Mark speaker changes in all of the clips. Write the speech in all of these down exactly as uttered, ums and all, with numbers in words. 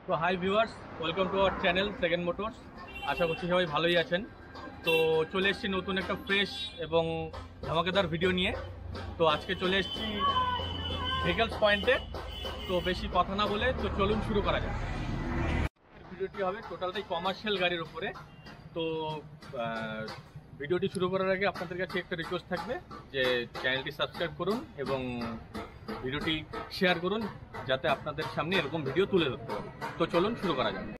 Speaker 1: তো hi viewers, welcome to our channel second motors. আশা করছি সবাই ভালোই আছেন। তো চলে এসেছি নতুন একটা ফ্রেশ এবং ধামাকেদার ভিডিও নিয়ে। তো আজকে চলে এসেছি ভেহিকলস পয়েন্টে। তো বেশি কথা না বলে তো চলুন শুরু করা যাক। ভিডিওটি হবে টোটালটাই কমার্শিয়াল গাড়ির উপরে। তো ভিডিওটি শুরু করার আগে আপনাদের কাছে একটা রিকোয়েস্ট থাকবে যে চ্যানেলটি সাবস্ক্রাইব করুন এবং ভিডিওটি শেয়ার করুন, যাতে আপনাদের সামনে এরকম ভিডিও তুলে ধরতে পারি। তো চলুন শুরু করা যাক।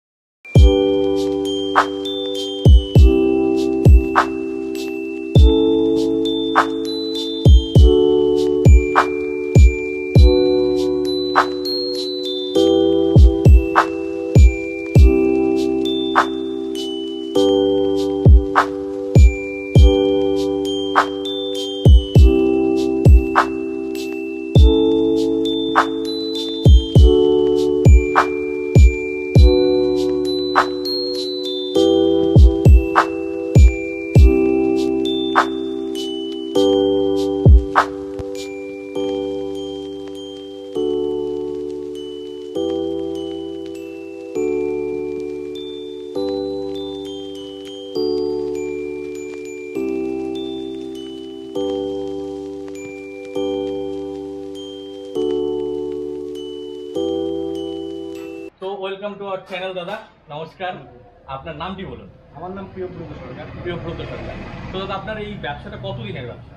Speaker 1: Welcome to our channel. দাদা নমস্কার, আপনার নামটি বলুন।
Speaker 2: আমার নাম প্রিয়ব্রত সরকার।
Speaker 1: প্রিয়ব্রত সরকার। তো দাদা আপনার এই ব্যবসাটা কতদিনের ব্যবসা?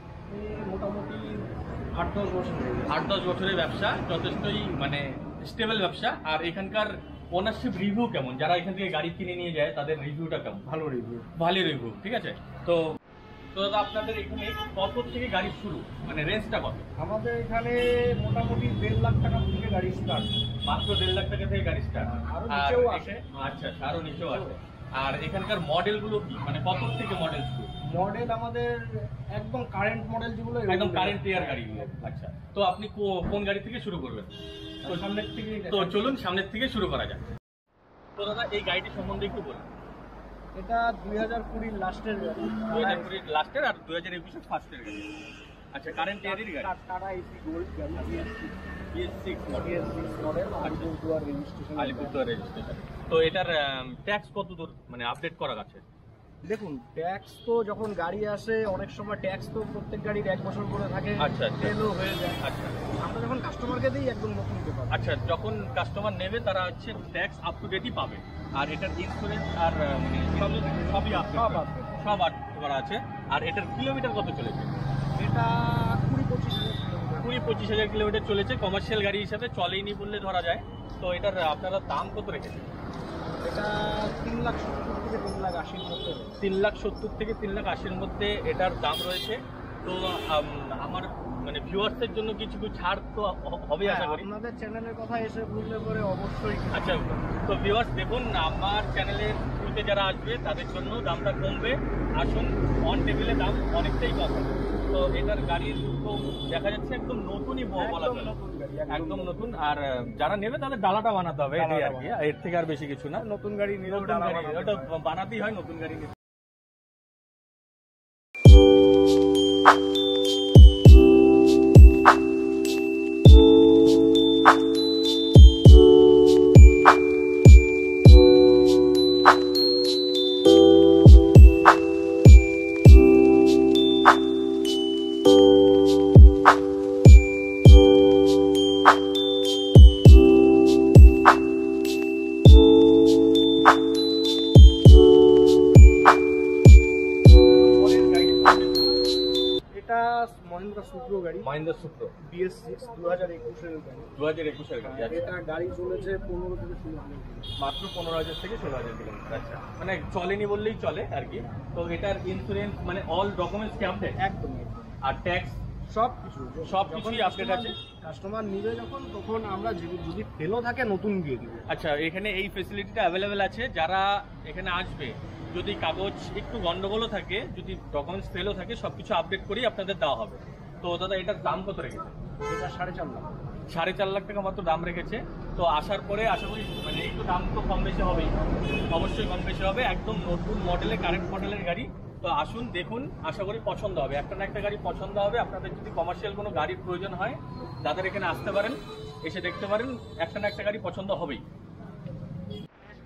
Speaker 2: মোটামুটি আট দশ বছর
Speaker 1: আট দশ বছরের ব্যবসা, যথেষ্টই মানে স্টেবল ব্যবসা। আর এখানকার ওনারশিপ রিভিউ কেমন? যারা এখান থেকে গাড়ি কিনে নিয়ে যায় তাদের রিভিউটা কেমন?
Speaker 2: ভালো রিভিউ।
Speaker 1: ভালো রিভিউ, ঠিক আছে। তো তো দাদা আপনাদের এখানে কত থেকে গাড়ি শুরু, মানে রেঞ্জটা কত?
Speaker 2: আমাদের এখানে মোটামুটি দেড় লাখ টাকা থেকে গাড়ি স্টার্ট।
Speaker 1: মাত্র দেড় লাখ টাকা থেকে গাড়ি স্টার্ট।
Speaker 2: আরো নিচেও আছে।
Speaker 1: আচ্ছা, আরো নিচেও আছে। আর এখানকার মডেলগুলো কি, মানে কত থেকে মডেল শুরু?
Speaker 2: মডেল আমাদের একদম কারেন্ট মডেল যেগুলো,
Speaker 1: একদম কারেন্ট ইয়ার গাড়িগুলো। আচ্ছা, তো আপনি কোন গাড়ি থেকে শুরু করবেন?
Speaker 2: তো সামনের থেকে।
Speaker 1: তো চলুন সামনের থেকে শুরু করা যাক। তো দাদা এই গাড়িটি সম্বন্ধে একটু বলুন।
Speaker 2: এটা দুই হাজার কুড়ির লাস্টের গাড়ি।
Speaker 1: দুই হাজার কুড়ির লাস্টের আর দুই হাজার একুশের ফার্স্টের গাড়ি। আচ্ছা, কারেন্ট ইয়ারের গাড়ি।
Speaker 2: টাটা এসি গোল্ড গাড়ি,
Speaker 1: BS six
Speaker 2: model, Alipurduar registration.
Speaker 1: Alipurduar registration. তো এটার ট্যাক্স কত দূর মানে আপডেট করা আছে?
Speaker 2: দেখুন, ট্যাক্স তো যখন গাড়ি আসে অনেক সময় ট্যাক্স তো প্রত্যেক গাড়ির এক বছর করে থাকে।
Speaker 1: আচ্ছা,
Speaker 2: তেলও হয়ে যায়।
Speaker 1: আচ্ছা,
Speaker 2: আমরা যখন কাস্টমারকে দিই একদম নতুন পেপার।
Speaker 1: আচ্ছা, যখন কাস্টমার নেবে তারা হচ্ছে ট্যাক্স আপ টু ডেটই পাবে। আর এটার ইন্স্যুরেন্স আর মানে সবই
Speaker 2: সব আছে,
Speaker 1: সব আপ করা আছে। আর এটার কিলোমিটার কত চলেছে?
Speaker 2: এটা কুড়ি পঁচিশ
Speaker 1: কুড়ি পঁচিশ হাজার কিলোমিটার চলেছে। কমার্শিয়াল গাড়ি হিসাবে চলেইনি বললে ধরা যায়। তো এটার আপনারা দাম কত রেখেছেন?
Speaker 2: এটা তিন লাখ সত্তর থেকে তিন লাখ আশির মধ্যে।
Speaker 1: তিন লাখ সত্তর থেকে তিন লাখ আশির মধ্যে এটার দাম রয়েছে। তো আমার মানে ভিউয়ার্সদের জন্য কিছু কিছু ছাড় তো হবে আশা করি।
Speaker 2: আপনাদের চ্যানেলের কথা এসে বুঝলে পরে অবশ্যই।
Speaker 1: আচ্ছা, তো ভিউয়ার্স দেখুন, আমার চ্যানেলের থ্রুতে যারা আসবে তাদের জন্য দামটা কমবে। আসুন, অন টেবিলে দাম অনেকটাই কম হবে। তো এটার গাড়ির তো দেখা যাচ্ছে একদম নতুনই বলা চলে, একদম নতুন। আর যারা নেবে তাদের ডালাটা বানাতে হবে, এটাই আর কি, এর থেকে আর বেশি কিছু না।
Speaker 2: নতুন গাড়ি নিলেও ডালা
Speaker 1: ওটা বানাতেই হয় নতুন গাড়ি নিতে।
Speaker 2: মহিন্দ্রা সুপ্রো গাড়ি,
Speaker 1: মহিন্দ্রা সুপ্রো
Speaker 2: বিএস সিক্স দু হাজার একুশের গাড়ি।
Speaker 1: দু হাজার একুশের গাড়ি।
Speaker 2: এটা গাড়ি চলেছে পনেরো থেকে ষোলো হাজার,
Speaker 1: মাত্র পনেরো হাজার থেকে ষোলো হাজার কিলোমিটার। আচ্ছা, মানে চলেনি বললেই চলে আর কি। তো এটার ইন্স্যুরেন্স মানে অল ডকুমেন্টস কি আপডেট?
Speaker 2: একদম।
Speaker 1: আর ট্যাক্স
Speaker 2: সব কিছু
Speaker 1: সব কিছুই আপডেট আছে।
Speaker 2: কাস্টমার নিবে যখন, তখন আমরা যদি ফেলও থাকে নতুন দিয়ে দিব।
Speaker 1: আচ্ছা, এখানে এই ফেসিলিটিটা অ্যাভেলেবেল আছে। যারা এখানে আসবে, যদি কাগজ একটু গন্ডগোলও থাকে, যদি ডকুমেন্টস ফেলও থাকে, সবকিছু আপডেট করেই আপনাদের দেওয়া হবে। তো দাদা এটার দাম কত রেখেছে?
Speaker 2: এটা সাড়ে চার লাখ
Speaker 1: সাড়ে চার লাখ টাকা মাত্র দাম রেখেছে। তো আসার পরে আশা করি মানে একটু দাম তো কম বেশি হবেই, অবশ্যই কম বেশি হবে। একদম নতুন মডেলে, কারেন্ট মডেলের গাড়ি। তো আসুন দেখুন, আশা করি পছন্দ হবে। একটা না একটা গাড়ি পছন্দ হবে। আপনাদের যদি কমার্শিয়াল কোনো গাড়ির প্রয়োজন হয়, যাদের এখানে আসতে পারেন, এসে দেখতে পারেন, একটা না একটা গাড়ি পছন্দ হবেই।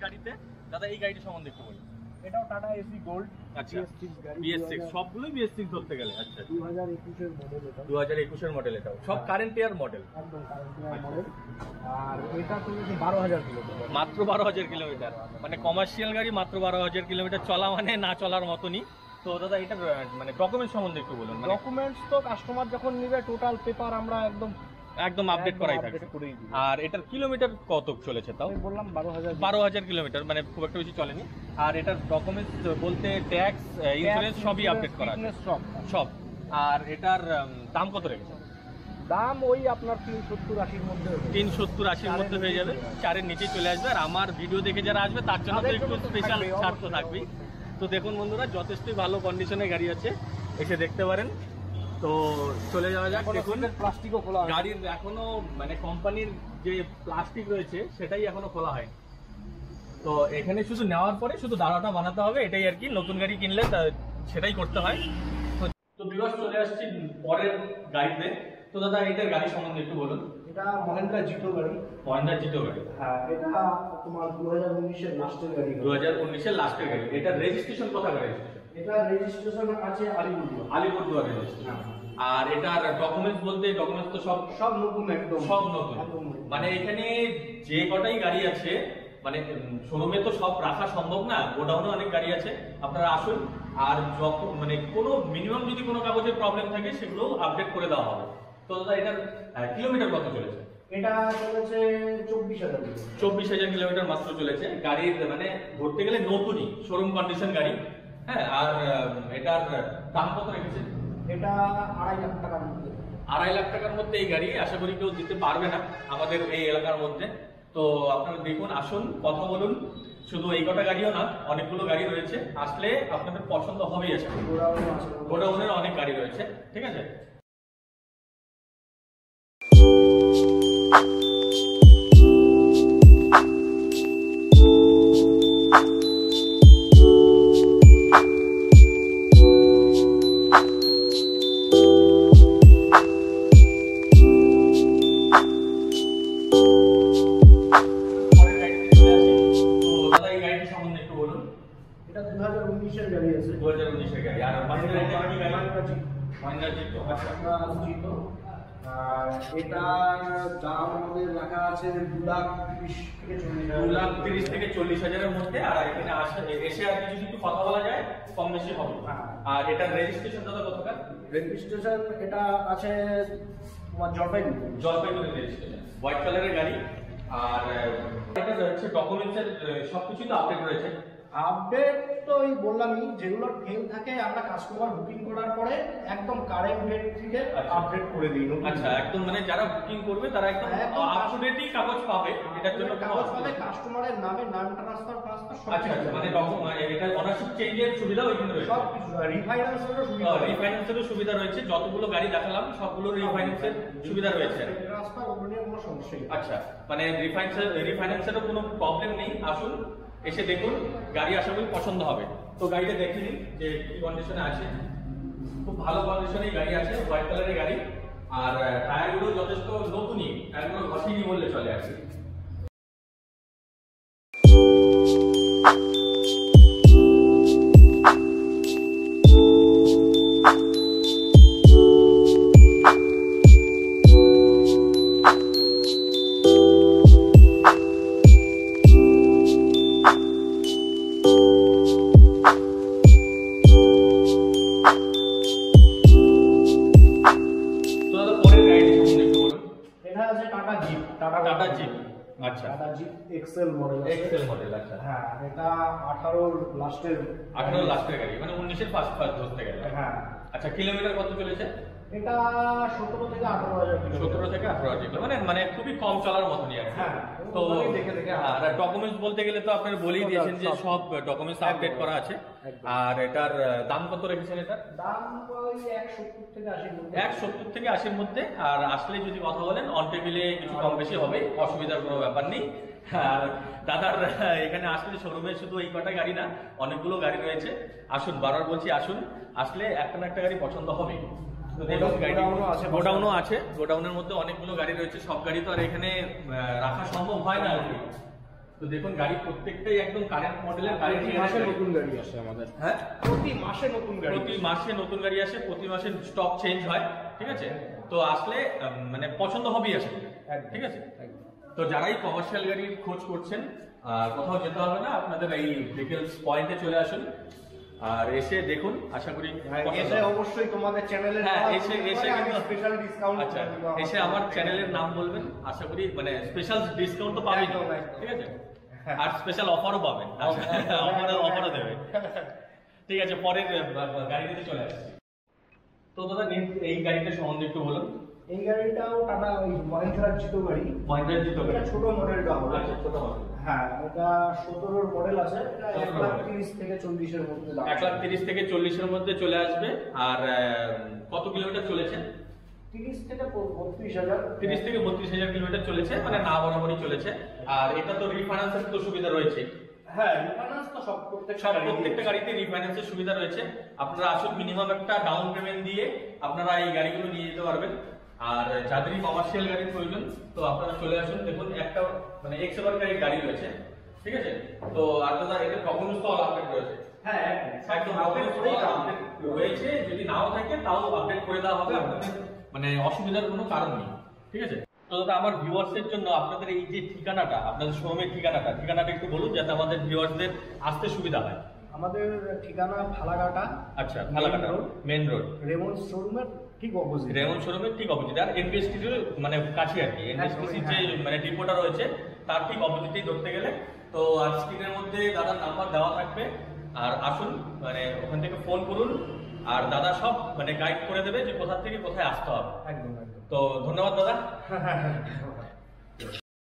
Speaker 1: গাড়িতে। দাদা এই গাড়িটা সম্বন্ধে একটু বলুন।
Speaker 2: এটাও টাটা এসি গোল্ড।
Speaker 1: আচ্ছা, বি এস সিক্স সবগুলোই বি এস সিক্স ধরতে গেলে। আচ্ছা,
Speaker 2: দুই হাজার একুশ এর মডেল এটা।
Speaker 1: দুই হাজার একুশ এর মডেল এটাও সব কারেন্ট ইয়ার মডেল,
Speaker 2: একদম কারেন্ট ইয়ার মডেল। আর এটা চলেছে বারো হাজার কিলোমিটার,
Speaker 1: মাত্র বারো হাজার কিলোমিটার। মানে কমার্শিয়াল গাড়ি মাত্র বারো হাজার কিলোমিটার চলা মানে না চলার মতনই। তো দাদা এটা মানে ডকুমেন্টস সম্বন্ধে একটু বলুন।
Speaker 2: ডকুমেন্টস তো কাস্টমার যখন নিবে টোটাল পেপার আমরা একদম
Speaker 1: একদম আপডেট করাই থাকে। আর এটার কিলোমিটার কত চলেছে তাও?
Speaker 2: বললাম বারো হাজার
Speaker 1: বারো হাজার কিলোমিটার, মানে খুব একটা বেশি চলেনি। আর এটার ডকুমেন্টস বলতে ট্যাক্স, ইন্স্যুরেন্স সবই আপডেট করা আছে
Speaker 2: সব
Speaker 1: সব। আর এটার দাম কত রেখেছে?
Speaker 2: দাম ওই আপনার তিন সত্তর আশির মধ্যে,
Speaker 1: তিন সত্তর আশির মধ্যে হয়ে যাবে, চারের নিচে চলে আসবে। আর আমার ভিডিও দেখে যারা আসবে তার জন্য তো একটু স্পেশাল ছাড় তো থাকবেই। তো দেখুন বন্ধুরা, যথেষ্টই ভালো কন্ডিশনে গাড়ি আছে, এসে দেখতে পারেন। তো চলে যাওয়া যাক। দেখুন
Speaker 2: প্লাস্টিকও খোলা,
Speaker 1: গাড়ির এখনো মানে কোম্পানির যে প্লাস্টিক রয়েছে সেটাই এখনো খোলা হয়নি। তো এখানে শুধু নেওয়ার পরে শুধু দাঁড়াটা বানাতে হবে, এটাই আর কি। নতুন গাড়ি কিনলে সেটাই করতে হয়। তো ভিউয়ার্স চলে আসছি পরের গাড়িতে। তো দাদা এটার গাড়ি সম্বন্ধে একটু বলুন।
Speaker 2: এটা মহেন্দ্রা জিতো গাড়ি।
Speaker 1: মহেন্দ্রা জিতো গাড়ি,
Speaker 2: হ্যাঁ এটা তোমার দু হাজার উনিশের লাস্টের গাড়ি।
Speaker 1: দু হাজার উনিশের লাস্টের গাড়ি। এটা রেজিস্ট্রেশন কোথায় রেজিস্ট্রেশন?
Speaker 2: এটা রেজিস্ট্রেশন আছে আলিপুরদুয়ার।
Speaker 1: আলিপুরদুয়ার রেজিস্ট্রেশন। আর এটার ডকুমেন্টস বলতে ডকুমেন্টস তো সব
Speaker 2: সব নতুন, একদম
Speaker 1: সব নতুন। মানে এখানে যে কটাই গাড়ি আছে, মানে শোরুমে তো সব রাখা সম্ভব না, গোডাউনে অনেক গাড়ি আছে। আপনারা আসুন, আর যখন মানে কোনো মিনিমাম যদি কোনো কাগজের প্রবলেম থাকে সেগুলো আপডেট করে দেওয়া হবে। তো দাদা এটার কিলোমিটার কত চলেছে?
Speaker 2: এটা চলেছে চব্বিশ হাজার
Speaker 1: চব্বিশ হাজার কিলোমিটার মাত্র চলেছে। গাড়ির মানে ধরতে গেলে নতুনই, শোরুম কন্ডিশন গাড়ি। হ্যাঁ, আর এটার দাম কত রেখেছে?
Speaker 2: এটা আড়াই লাখ টাকার মধ্যে।
Speaker 1: আড়াই লাখ টাকার মধ্যে এই গাড়ি আশা করি কেউ দিতে পারবে না আমাদের এই এলাকার মধ্যে। তো আপনারা দেখুন, আসুন, কথা বলুন। শুধু এই কটা গাড়িও না, অনেকগুলো গাড়ি রয়েছে, আসলে আপনাদের পছন্দ হবেই। আছে গোডাউনের অনেক গাড়ি রয়েছে, ঠিক আছে।
Speaker 2: এটা দু হাজার উনিশের গাড়ি আছে।
Speaker 1: দু হাজার উনিশের গাড়ি। আর মহিন্দ্রা কি গাড়ি? মহিন্দ্রা জিতো।
Speaker 2: মহিন্দ্রা জিতো। আর এটার দাম আমাদের রাখা আছে দু লাখ তিরিশ থেকে চল্লিশ হাজার।
Speaker 1: দু লাখ তিরিশ থেকে চল্লিশ হাজারের মধ্যে। আর এখানে আসে এসে আর কিছু যদি কথা বলা যায় কম বেশি হবে। আর এটার রেজিস্ট্রেশন দাদা কতটা?
Speaker 2: রেজিস্ট্রেশন এটা আছে তোমার জলপাইগুড়ি।
Speaker 1: জলপাইগুড়ি রেজিস্ট্রেশন, হোয়াইট কালারের গাড়ি। আর এটা রয়েছে ডকুমেন্টসের সবকিছু তো আপডেট রয়েছে।
Speaker 2: আপডেট তো ওই বললামই, যেগুলো ফেল থাকে আমরা কাস্টমার বুকিং করার পরে একদম কারেন্ট ডেট থেকে আপডেট করে দিই।
Speaker 1: আচ্ছা, একদম মানে যারা বুকিং করবে তারা একদম আপ টু ডেটই কাগজ পাবে। এটার জন্য
Speaker 2: কাগজ পাবে, কাস্টমারের নামে নাম ট্রান্সফার ট্রান্সফার সব।
Speaker 1: আচ্ছা আচ্ছা, মানে ডকুমেন্ট এটা ওনারশিপ চেঞ্জের সুবিধা ওইখানে রয়েছে।
Speaker 2: সব কিছু, রিফাইন্যান্সেরও সুবিধা।
Speaker 1: রিফাইন্যান্সেরও সুবিধা রয়েছে। যতগুলো গাড়ি দেখালাম সবগুলো রিফাইন্যান্সের সুবিধা রয়েছে।
Speaker 2: ট্রান্সফার ওগুলো নিয়ে কোনো সমস্যা নেই।
Speaker 1: আচ্ছা, মানে রিফাইন্যান্সের রিফাইন্যান্সেরও কোনো প্রবলেম নেই। আসুন, এসে দেখুন, গাড়ি আশা করি পছন্দ হবে। তো গাড়িটা দেখে নিন যে কি কন্ডিশনে আছে। খুব ভালো কন্ডিশনেই গাড়ি আছে, হোয়াইট কালারের গাড়ি। আর টায়ারগুলো যথেষ্ট নতুনই, টায়ারগুলো ঘষেনি বললে চলে আসে। টাটা জিপ। আচ্ছা,
Speaker 2: Tata jeep Excel model.
Speaker 1: Excel model. আচ্ছা,
Speaker 2: হ্যাঁ এটা আঠারো লাস্টের
Speaker 1: আঠারো লাস্টের গাড়ি, মানে উনিশের ফার্স্ট ফার্স্ট ধরতে গেলে।
Speaker 2: হ্যাঁ।
Speaker 1: আচ্ছা, কিলোমিটার কত চলেছে?
Speaker 2: এটা সতেরো থেকে আঠারো হাজার
Speaker 1: সতেরো থেকে আঠারো হাজার মানে মানে খুবই কম চলার মতনই আর কি।
Speaker 2: হ্যাঁ,
Speaker 1: তো
Speaker 2: দেখে দেখে।
Speaker 1: আর ডকুমেন্টস বলতে গেলে তো আপনারা বলেই দিয়েছেন যে সব ডকুমেন্টস আপডেট করা আছে। আর এটার দাম কত রেখেছেন? এটার
Speaker 2: দাম ওই এক সত্তর থেকে আশির মধ্যে।
Speaker 1: এক সত্তর থেকে আশির মধ্যে। আর আসলে যদি কথা বলেন অন টেবিলে কিছু কম বেশি হবে, অসুবিধার কোনো ব্যাপার নেই। আর দাদার এখানে আসলে শোরুমে শুধু এই কটা গাড়ি না, অনেকগুলো গাড়ি রয়েছে। আসুন, বারবার বলছি আসুন, আসলে একটা না একটা গাড়ি পছন্দ হবে। গোডাউনও আছে, গোডাউনের মধ্যে অনেকগুলো গাড়ি রয়েছে। সব গাড়ি তো আর এখানে রাখা সম্ভব হয় না আর কি। তো দেখুন গাড়ি প্রত্যেকটাই একদম কারেন্ট মডেলের, কারেন্ট
Speaker 2: মাসে নতুন গাড়ি আসে আমাদের।
Speaker 1: হ্যাঁ,
Speaker 2: প্রতি মাসে নতুন গাড়ি,
Speaker 1: প্রতি মাসে নতুন গাড়ি আসে, প্রতি মাসে স্টক চেঞ্জ হয়, ঠিক আছে। তো আসলে মানে পছন্দ হবেই আসলে, ঠিক আছে। তো যারাই কমার্শিয়াল গাড়ির খোঁজ করছেন আর কোথাও যেতে হবে না, আপনাদের এই ভেহিকলস পয়েন্টে চলে আসুন আর এসে দেখুন, আশা করি
Speaker 2: এসে অবশ্যই তোমাদের চ্যানেলের,
Speaker 1: হ্যাঁ এসে এসে কিন্তু
Speaker 2: স্পেশাল ডিসকাউন্ট,
Speaker 1: আচ্ছা এসে আমার চ্যানেলের নাম বলবেন, আশা করি মানে স্পেশাল ডিসকাউন্ট তো পাবেন, ঠিক আছে, আর স্পেশাল অফারও পাবেন, অফারও অফারও দেবে, ঠিক আছে। পরের গাড়িতে চলে আসছি। তো দাদা এই গাড়িটা সম্বন্ধে একটু বলুন।
Speaker 2: এই গাড়িটাও টাটা ওই মহিন্দ্রার জিতো গাড়ি,
Speaker 1: মহিন্দ্রার জিতো গাড়ি,
Speaker 2: ছোট মডেলটা হবে।
Speaker 1: আচ্ছা ছোট মডেল,
Speaker 2: হ্যাঁ এটা সতেরোর মডেল আছে, এটা এক লাখ তিরিশ থেকে চল্লিশের মধ্যে,
Speaker 1: এক লাখ তিরিশ থেকে চল্লিশের মধ্যে চলে আসবে। আর কত কিলোমিটার চলেছে?
Speaker 2: তিরিশ থেকে বত্রিশ হাজার,
Speaker 1: তিরিশ থেকে বত্রিশ হাজার কিলোমিটার চলেছে, মানে না বরাবরই চলেছে। আর এটা তো রিফাইন্যান্সের তো সুবিধা রয়েছে।
Speaker 2: হ্যাঁ রিফাইন্যান্স তো সব
Speaker 1: সব প্রত্যেকটা গাড়িতে রিফাইন্যান্সের সুবিধা রয়েছে। আপনারা আসুন, মিনিমাম একটা ডাউন পেমেন্ট দিয়ে আপনারা এই গাড়িগুলো নিয়ে যেতে পারবেন। আর যাদেরই কমার্শিয়াল গাড়ির প্রয়োজন তো আপনারা চলে আসুন। দেখুন একটা মানে এক্স এভার গাড়ির গাড়ি রয়েছে, ঠিক আছে। তো আপনারা এদের ডকুমেন্টস তো আপডেট রয়েছে,
Speaker 2: হ্যাঁ
Speaker 1: একদম আপডেট রয়েছে, যদি নাও থাকে তাও আপডেট করে দেওয়া হবে, আপনাদের মানে অসুবিধার কোনো কারণ নেই, ঠিক আছে। তো দাদা আমার ভিউয়ার্সের জন্য আপনাদের এই যে ঠিকানাটা, আপনাদের শোরুমের ঠিকানাটা ঠিকানাটা একটু বলুন, যাতে আমাদের ভিউয়ার্সদের আসতে সুবিধা হয়।
Speaker 2: আমাদের ঠিকানা ফালাকাটা,
Speaker 1: আচ্ছা ফালাকাটা মেইন রোড,
Speaker 2: রেমন শোরুমের ঠিক অপোজিট,
Speaker 1: রেমন শোরুমের ঠিক অপোজিট, আর এনবিএসটিসি মানে কাছে আর কি, এনবিএসটিসি যে মানে ডিপোটা রয়েছে তার ঠিক অপোজিটেই ধরতে গেলে। তো আর স্ক্রিনের মধ্যে দাদার নাম্বার দেওয়া থাকবে, আর আসুন মানে ওখান থেকে ফোন করুন, আর দাদা সব মানে গাইড করে দেবে যে কোথা থেকে কোথায় আসতে হবে।
Speaker 2: একদম একদম।
Speaker 1: তো ধন্যবাদ দাদা।